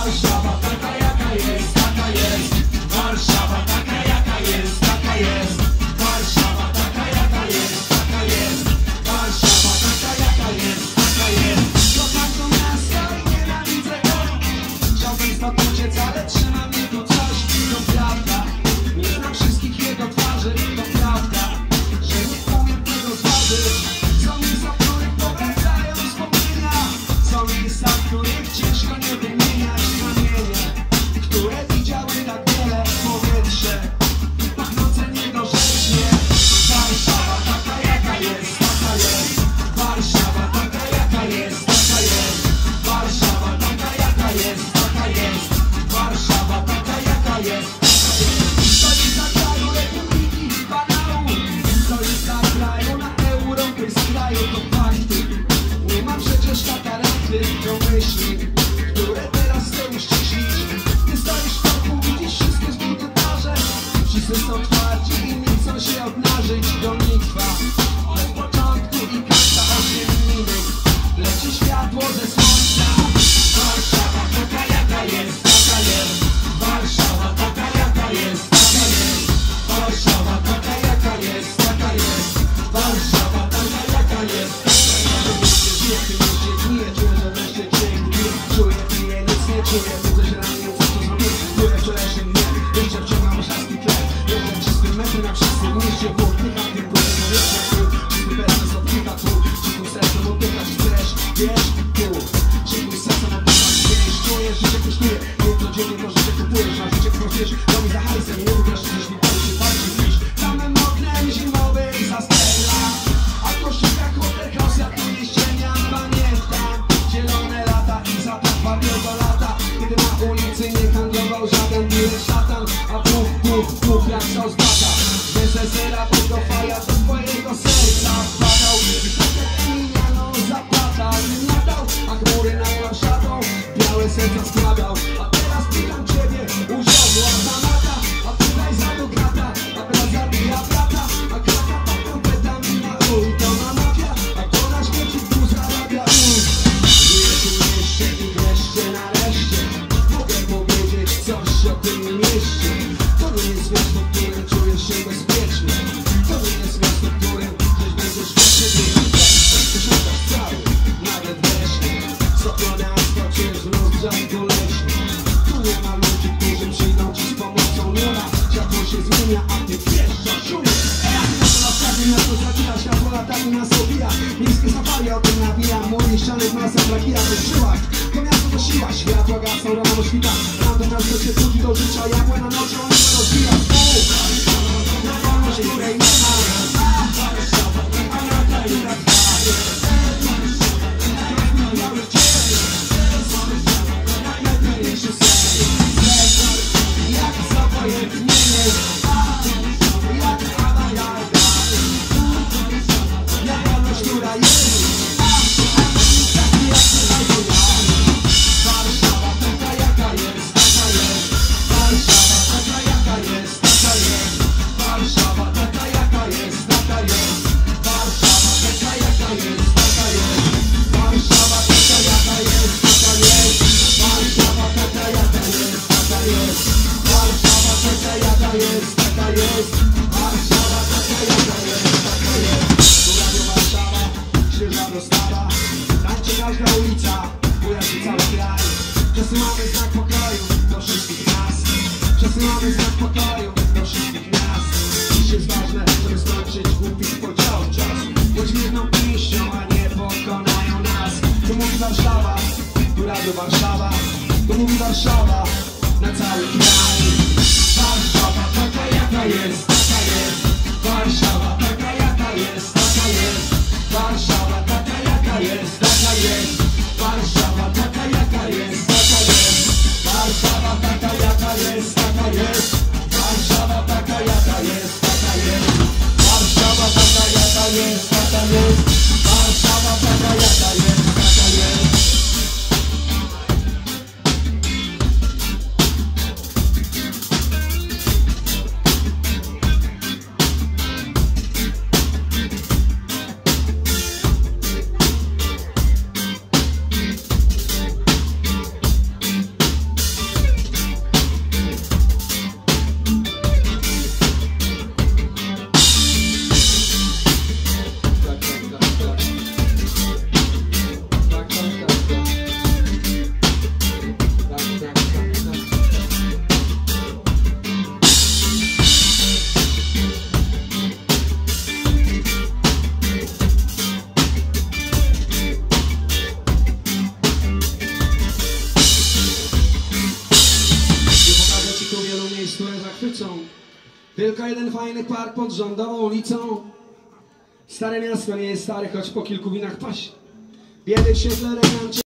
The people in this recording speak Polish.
Warszawa taka jaka jest, taka jest. Warszawa taka jaka jest, taka jest. Warszawa taka jaka jest, taka jest. Warszawa taka jaka jest, taka jest. Kocham to miasto i nienawidzę go. Chciałbym stąd uciec, ale trzyma mnie tu coś. To prawda, nie znam wszystkich jego twarzy. To prawda, że nie umiem tego zważyć. Są miejsca, w których powracają wspomnienia. Są miejsca, w których ciężko nie wymieniać. Kamienie, które widziały tak wiele. Powietrze pachnące niedorzecznie. Warszawa taka jaka jest, taka jest. Warszawa taka jaka jest, taka jest. Warszawa taka jaka jest, taka jest. Warszawa taka jaka jest, taka jest. Stolica kraju Republiki Banału. Stolica kraju na europejskim kraju. To fakty. Nie mam przecież katarakty. To myśli, które teraz chcę uściślić. Ty stoisz w toku, widzisz wszystkie zbite twarze. Wszyscy są twardzi i nie chcą się obnażyć. Gonitwa od początku i każda 8 minut leci światło ze słońca. Warszawa taka jaka jest, taka jest. Warszawa taka jaka jest, taka jest. Warszawa taka jaka jest, taka jest. Warszawa taka jaka jest, taka jest. Żyję w tym mieście, gniję, czuję, że wreszcie dźwięk bije. Czuję, piję, nic nie czuję, widzę, że na mnie co zrobię. Czuję wczorajszy mnie, jeszcze wciągam szlaski tle. Jeden czysty metr na wszyscy mieście, bo oddycha tym górę, bo jeszcze tu. Czysty bezsens oddycha tu, czystym sercem oddychać chcesz, wiesz, tu. Czystym sercem oddychać chcesz, czujesz, życie kosztuje. Nie codziennie to życie kupujesz, a życie prosisz. Do mnie za hajsem, nie wygrasz, jeśli boisz się bardziej niż samym oknem zimowych zastela. A w kościołach hotel house, jak tu nie ścieniam, pamiętam zielone lata i zapadła wielko lata, kiedy na ulicy nie handlował żaden biły szatan. A buch, jak sos bata. Bez zera, do faja do twojego serca wpadał. I trochę miniano zapłata nie nadał, a chmury nad Warszawą białe serca składał. A teraz pytam ciebie, usiadła zamata. A tutaj za do krata, a brat zabija brata. A krata taką petamina, to ma mafia. A to na śmieci tu zarabia, żyję tu mieście i wreszcie nareszcie mogę powiedzieć coś o tym mieście. To nie jest miasto, w którym czujesz się bezpiecznie. To nie jest miasto, w którym gdzieś będziesz świetnie. Ty szukasz cały, nawet wreszcie. Stopione asfalt, czujesz rozgrzać boleśnie. Tu nie ma ludzi, którzy przyjdą ci z pomocą luna. Światło się zmienia, a ty wjeżdżasz, czujesz. Miasto zaczyna, światło latami nas obija. Miejskie safari o tym nabija. Moje ściany w masach brakija w żyłach. To miasto to siła, światła gasną, rano świta. Tam to miasto się budzi do życia, jabłę na nocą nie rozwija. Na wolność, której nie ma. Warszawa taka jaka jest, biały cień. Najpiękniejszy sen. Jak zapojętnienie. Jak awajarda. Jak wolność, która jest. Warszawa taka jaka jest, taka jest. Warszawa taka jaka jest, taka jest. Warszawa taka jaka jest, taka jest. Warszawa taka jaka jest, taka jest. Warszawa taka jaka jest, taka jest. Warszawa taka jaka jest, taka jest. Warszawa taka jaka jest, taka jest. Warszawa taka jaka jest, taka jest. Tu Radio Warszawa, świeża dostawa. Tańczy każda ulica, buja się cały kraj. Przesyłamy znak pokoju do wszystkich miast. Przesyłamy znak pokoju do wszystkich miast. Dziś jest ważne, żeby skończyć głupich podział czas. Bądźmy jedną pięścią, a nie pokonają nas. Tu mówi Warszawa, tu Radio Warszawa. Tu mówi Warszawa na cały kraj. Warszawa taka jaka jest, taka jest. Warszawa taka jaka jest, taka jest. Warszawa taka jaka jest, taka jest. Warszawa taka jaka jest, taka jest. Warszawa taka jaka jest, taka jest. Warszawa taka jaka jest, taka jest. Warszawa taka jaka jest, taka jest. Warszawa taka jaka jest, taka jest. ulicą. Tylko jeden fajny park pod rządową ulicą. Stare miasto nie jest stare, choć po kilku winach pasie. Biedy w świetle regancie.